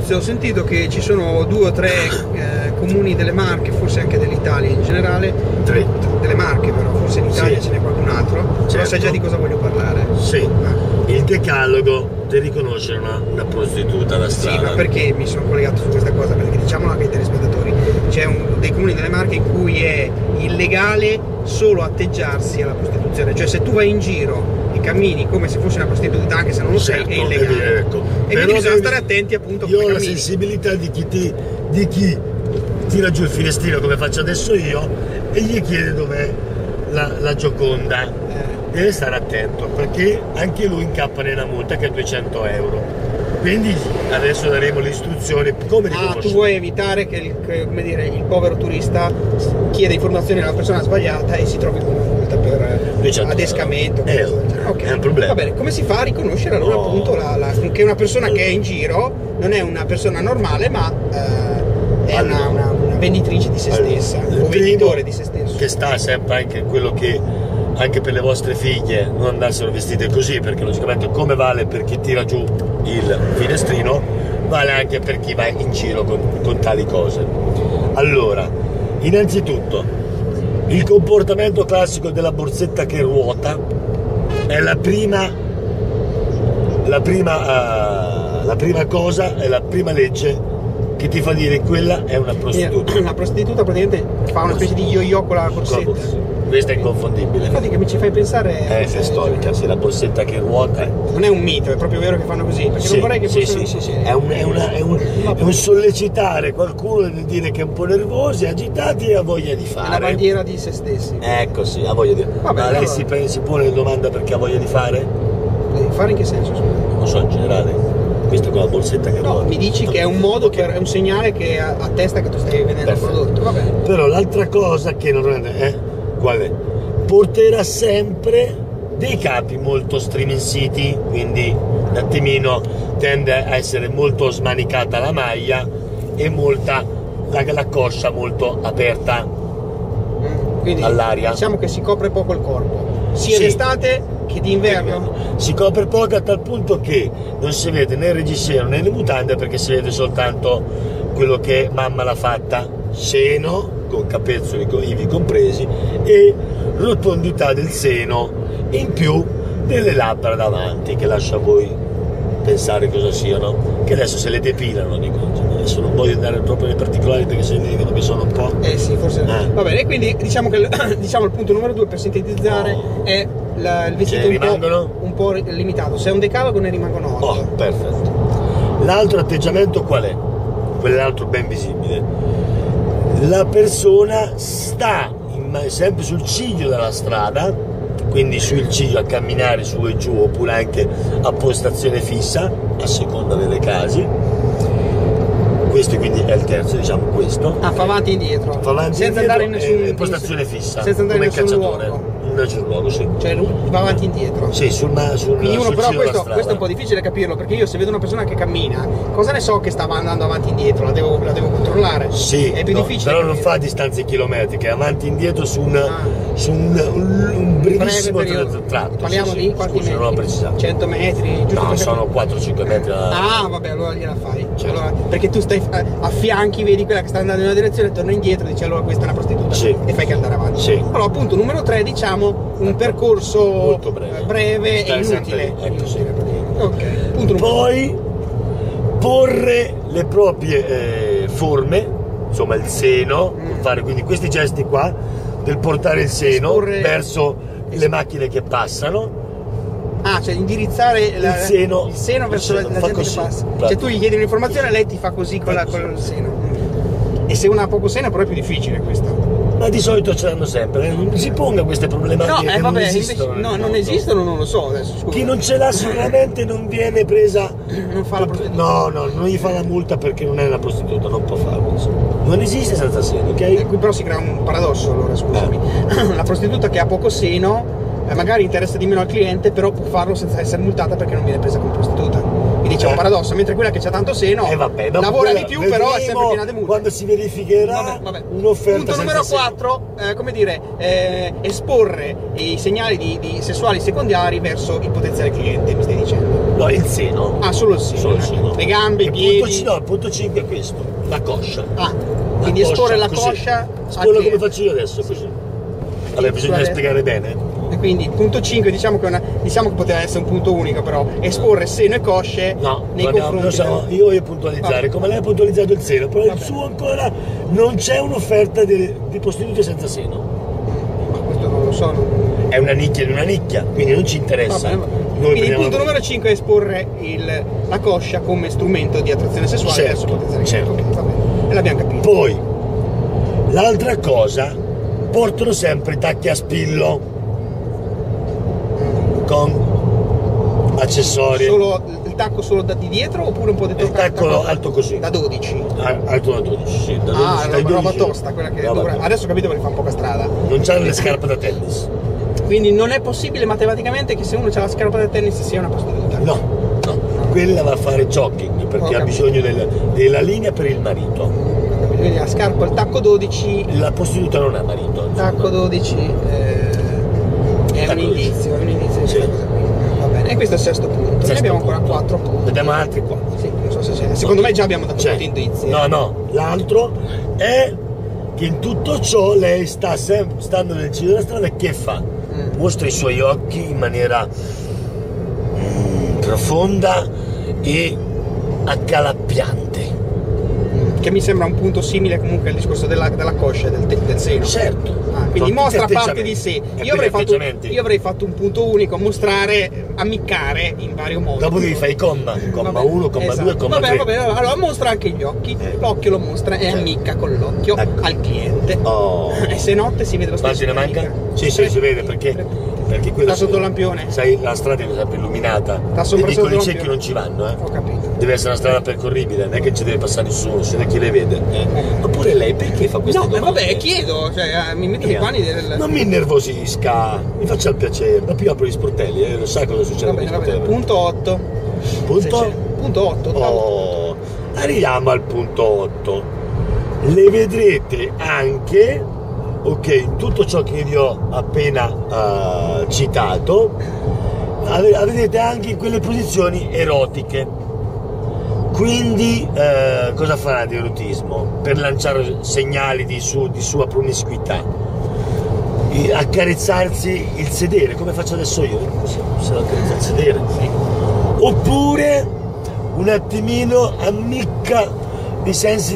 Muzio, ho sentito che ci sono 2 o 3 comuni delle Marche, forse anche dell'Italia in generale. 3. Delle Marche però, forse in Italia ce n'è qualcun altro. Però sai già di cosa voglio parlare. Sì, il decalogo ti riconosce una prostituta alla strada. Sì, ma perché mi sono collegato su questa cosa? Perché diciamolo anche ai telespettatori, c'è dei comuni delle Marche in cui è illegale solo atteggiarsi alla prostituzione, cioè se tu vai in giro e cammini come se fossi una prostituta, anche se non lo sei, è illegale. Ecco. E quindi bisogna stare attenti appunto come io ho la cammini. sensibilità di chi tira giù il finestrino come faccio adesso io e gli chiede dov'è la Gioconda. Deve stare attento perché anche lui incappa nella multa che è 200 euro. Quindi adesso daremo le istruzioni come riconoscere. Tu vuoi evitare che come dire, il povero turista chieda informazioni alla persona sbagliata e si trovi con una multa per adescamento. Okay. È un problema. Va bene, come si fa a riconoscere allora appunto che una persona che è in giro non è una persona normale, ma è una venditrice di se stessa, o venditore di se stesso. Che sta sempre anche quello che anche per le vostre figlie non andassero vestite così, perché logicamente come vale per chi tira giù il finestrino vale anche per chi va in giro con tali cose. Allora, innanzitutto il comportamento classico della borsetta che ruota è la prima cosa, è la prima legge che ti fa dire che quella è una prostituta. Una prostituta praticamente fa una specie di yo-yo con la borsetta. Questa è inconfondibile. Infatti che mi ci fai pensare è storica, sì, la borsetta che ruota. Non è un mito, è proprio vero che fanno così. Perché non vorrei che fosse. È un sollecitare qualcuno di dire che è un po' nervosi, agitati e ha voglia di fare. È la bandiera di se stessi. Ecco, sì, ha voglia di fare. Vabbè, ma lei si pone la domanda perché ha voglia di fare? Fare in che senso? Scusa? Non so, in generale. Questo con la borsetta che ruota. No, mi dici che è un modo, è un segnale che attesta che tu stai vendendo il prodotto. Va bene. Però l'altra cosa che normalmente è qual è? Porterà sempre dei capi molto striminziti, quindi un attimino tende a essere molto smanicata la maglia e la coscia molto aperta all'aria. Diciamo che si copre poco il corpo, sia d'estate che d'inverno. Si copre poco a tal punto che non si vede né il reggiseno né le mutande, perché si vede soltanto quello che mamma l'ha fatta, seno con capezzoli ivi compresi e rotondità del seno, in più delle labbra davanti, che lascia a voi pensare cosa siano, che adesso se le depilano, dico, adesso non voglio andare troppo nei particolari perché se mi dicono che sono un po'. Sì, forse. Va bene, quindi diciamo che il punto numero 2 per sintetizzare è il vestito un po' limitato. Se è un decalogo ne rimangono 8. Perfetto. L'altro atteggiamento qual è? Quell'altro ben visibile. La persona sta sempre sul ciglio della strada, quindi sul ciglio a camminare su e giù, oppure anche a postazione fissa, a seconda delle casi. Questo quindi è il terzo, diciamo questo. Fa avanti e indietro. Senza andare in nessuna postazione fissa. Senza andare come in nessun cacciatore. luogo. Nessun luogo, sì. Cioè va avanti e indietro. Sì, quindi uno, però questo è un po' difficile capirlo, perché io se vedo una persona che cammina, cosa ne so che stava andando avanti e indietro? La devo controllare. Sì, è più difficile. Però non fa distanze chilometriche, avanti e indietro su un brevissimo tratto. Parliamo di quanti metri? Non ho precisato. 100 metri? Giusto? No, sono 4-5 metri. Vabbè, allora gliela fai. Allora, perché tu stai a fianchi, vedi quella che sta andando in una direzione, torna indietro, dici allora questa è una prostituta e fai che andare avanti. Allora, appunto, numero 3, diciamo, un percorso molto breve e inutile. Punto poi porre le proprie forme, insomma il seno, fare quindi questi gesti qua del portare il seno verso le macchine che passano. Cioè indirizzare il seno verso la gente che passa. Cioè tu gli chiedi un'informazione e lei ti fa così con il seno. E se una ha poco seno però è più difficile questo. Ma di solito ce l'hanno sempre, non si ponga queste problematiche. Non esistono. Non esistono, non lo so adesso. Scusa. Chi non ce l'ha sicuramente non viene presa. Non fa la prostituta. No, non gli fa la multa perché non è una prostituta, non può farlo. Non esiste senza seno, ok? E qui però si crea un paradosso, allora scusami. La prostituta che ha poco seno magari interessa di meno al cliente, però può farlo senza essere multata perché non viene presa come prostituta. Mi quindi c'è un paradosso, mentre quella che c'ha tanto seno vabbè, lavora di più, però è sempre piena di multe. Quando si verificherà un'offerta. Punto numero 4, come dire, esporre i segnali di sessuali secondari verso il potenziale cliente, mi stai dicendo? No, il seno. Ah, solo il seno. Solo il seno. Le gambe, i piedi. No, il punto 5 è questo, la coscia. Quindi esporre la così. coscia. Quello come faccio io adesso, così. Vabbè, bisogna spiegare bene. E quindi il punto 5 diciamo che poteva essere un punto unico, però esporre seno e cosce nei confronti. Io voglio puntualizzare come lei ha puntualizzato il seno, però il suo ancora non c'è un'offerta di prostitute senza seno. Ma questo non lo so. È una nicchia di una nicchia, quindi non ci interessa. Quindi il punto numero 5 è esporre la coscia come strumento di attrazione sessuale verso il potenziale cliente. Va bene. E l'abbiamo capito. Poi l'altra cosa, portano sempre i tacchi a spillo con accessori. Il tacco solo di dietro oppure un po' di tocco? Il tacco alto così. Da 12? Alto da 12, sì. Da 12, roba tosta, quella che adesso ho capito perché fa un poca strada. Non c'hanno le scarpe da tennis. Quindi non è possibile matematicamente che se uno ha la scarpa da tennis sia una prostituta. No, quella va a fare jogging perché ha bisogno della linea per il marito. Quindi la scarpa, il tacco 12. La prostituta non ha marito. Il tacco 12 è un indizio di questa cosa qui. Va bene, e questo è il sesto punto. Ne abbiamo ancora 4 punti. Vediamo altri 4. Sì, non so se c'è. Secondo me già abbiamo dato molti indizi. No, l'altro è che in tutto ciò lei sta stando nel giro della strada e che fa? Mostra i suoi occhi in maniera profonda e accalappiante. Che mi sembra un punto simile comunque al discorso della coscia e del seno. Certo. Quindi mostra parte di sé. Io avrei fatto un punto unico, mostrare, ammiccare in vario modo. Dopo devi fare i comma 1, comma 2, comma 3. Vabbè, allora mostra anche gli occhi. L'occhio lo mostra e ammicca con l'occhio al cliente. E se notte si vede lo stesso. Immagina manca? Sì, si vede perché sta sotto il lampione. Sai, la strada è sempre illuminata. E dicono i ciechi non ci vanno, Ho capito. Deve essere una strada percorribile, non è che ci deve passare nessuno, se ne chi le vede. Oppure lei perché fa queste domande? Vabbè, chiedo, mi metto nei panni del. Non mi innervosisca, mi faccia il piacere. Dopo io apro gli sportelli, lo sa cosa succede. Va bene. Punto 8. Punto 8. Arriviamo al punto 8. Le vedrete anche, in tutto ciò che vi ho appena citato, vedete anche in quelle posizioni erotiche. Quindi cosa farà di erotismo? Per lanciare segnali di sua promiscuità, accarezzarsi il sedere, come faccio adesso io, se lo accarezza il sedere, oppure un attimino ammicca i sensi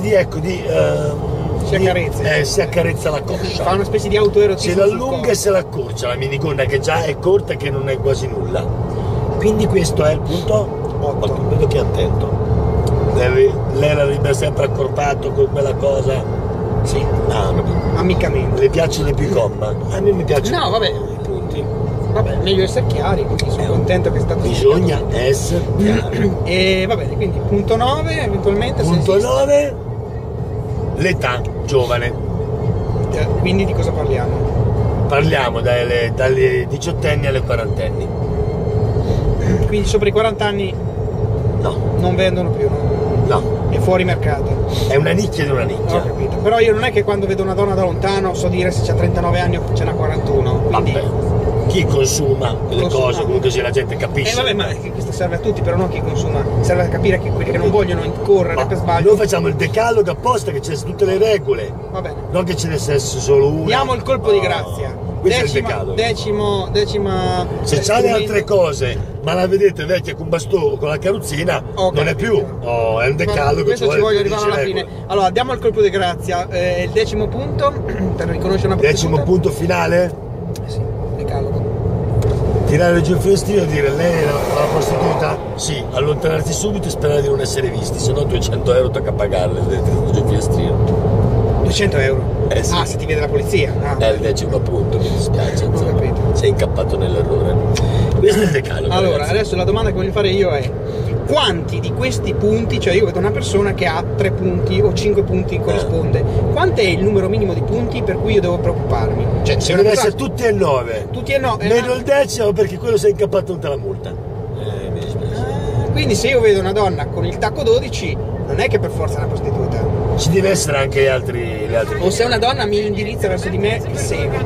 si accarezza la coscia, fa una specie di autoerotismo, se l'allunga e se l'accorcia la minigonna, che già è corta e che non è quasi nulla. Quindi questo è il punto 8. Vedo che è attento. Lei l'avrebbe sempre accorpato con quella cosa. Sì, ammiccamento. Le piacciono più i comma? A me mi piacciono i punti. Vabbè, meglio essere chiari, quindi sono contento che è stato bisogna essere chiari. E va bene, quindi punto 9 eventualmente. Punto 9, l'età giovane. Quindi di cosa parliamo? Parliamo dalle 18enni alle 40enni. Quindi sopra i 40 anni non vendono più, è fuori mercato. È una nicchia di una nicchia. Ho capito. Però io non è che quando vedo una donna da lontano so dire se c'ha 39 anni o ce n'ha 41. Quindi... Vabbè, chi consuma le cose, comunque sia la gente capisce. Vabbè, ma questo serve a tutti, però non chi consuma. Serve a capire che quelli che non vogliono incorrere per sbaglio. Noi facciamo il decalogo apposta, che c'è tutte le regole. Va bene. Non che ce ne sia solo una. Diamo il colpo di grazia. Decima. Se c'ha le altre cose, ma la vedete vecchia con bastone, con la carrozzina, non è più. È un decalogo. Questo ci voglio arrivare alla fine. Allora, diamo il colpo di grazia. Il 10° punto per riconoscere una prostituta. 10° punto finale? Sì, decalogo. Tirare giù il finestrino e dire lei è la prostituta? Sì, allontanarsi subito e sperare di non essere visti, se no 200 euro tocca pagarle giù il finestrino. 200 euro? Sì. Se ti vede la polizia. È il 10° punto, mi dispiace, sei incappato nell'errore. Questo è il decalogo. Allora, ragazzi. adesso la domanda che voglio fare io è: quanti di questi punti, cioè io vedo una persona che ha 3 punti o 5 punti corrisponde, quanto è il numero minimo di punti per cui io devo preoccuparmi? Cioè, se deve essere tutti e 9. Tutti e 9. Meno il 10° perché quello si è incappato tutta la multa. Mi dispiace. Quindi se io vedo una donna con il tacco 12, non è che per forza è una prostituta. Ci deve essere anche le altre O se una donna mi indirizza verso di me, segue.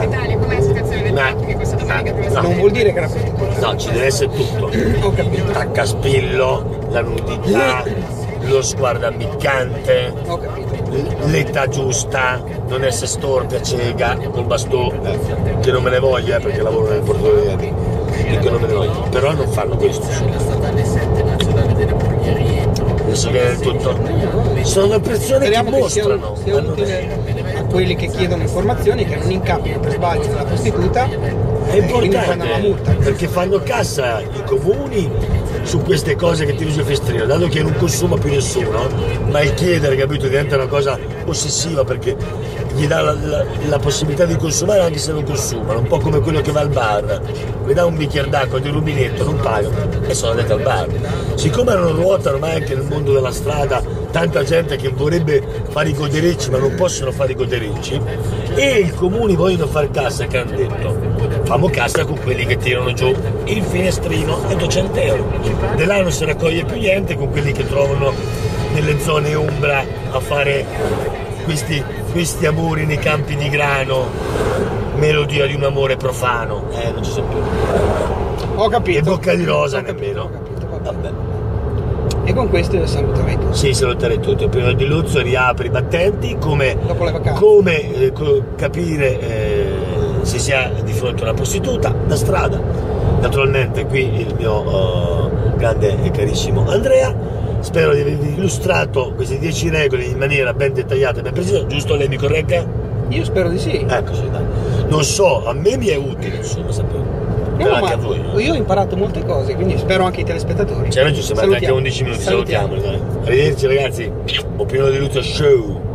Non vuol dire che è una prostituta. No, ci deve essere tutto. Ho capito. Taccaspillo, la nudità, lo sguardo ammiccante, Ho capito. l'età giusta, non essere storpia, cieca, col bastone, che non me ne voglia perché lavoro nel portoghese, che non me ne voglio, però non fanno questo. Adesso viene il tutto. Sono persone Speriamo che che sia mostrano. utile a quelli che chiedono informazioni, che non incappino per sbaglio nella prostituta. È quindi prendono la multa. importante perché fanno cassa i comuni su queste cose che ti usi a festrino, dato che non consuma più nessuno, ma il chiedere, capito, diventa una cosa ossessiva perché gli dà la possibilità di consumare anche se non consumano, un po' come quello che va al bar, mi dà un bicchiere d'acqua di rubinetto, non pago e sono andato al bar. Siccome non ruota ormai anche nel mondo della strada tanta gente che vorrebbe fare i godericci ma non possono fare i godericci, e i comuni vogliono fare cassa, che hanno detto famo cassa con quelli che tirano giù il finestrino a 200 euro. Dell'anno non si raccoglie più niente con quelli che trovano nelle zone ombra a fare questi amori nei campi di grano, melodia di un amore profano, non ci sono più. Ho capito. E bocca di rosa Ho capito, nemmeno. ho capito. Vabbè. E con questo io saluterei tutti. Sì, saluterei tutti. Il primo di Luzzo riapre i battenti, come Dopo le vacanze. capire se si ha di fronte a una prostituta, da strada. Naturalmente qui il mio grande e carissimo Andrea, spero di avervi illustrato queste 10 regole in maniera ben dettagliata e ben precisa, giusto? Lei mi corregga? Io spero di sì. Così, dai. Non so, a me mi è utile, insomma, sapere. Però anche a voi. Io ho imparato molte cose, quindi spero anche i telespettatori. Cioè, noi ci siamo andati anche 11 minuti, salutiamoli. Arrivederci ragazzi, Opinione di Luzzo Show.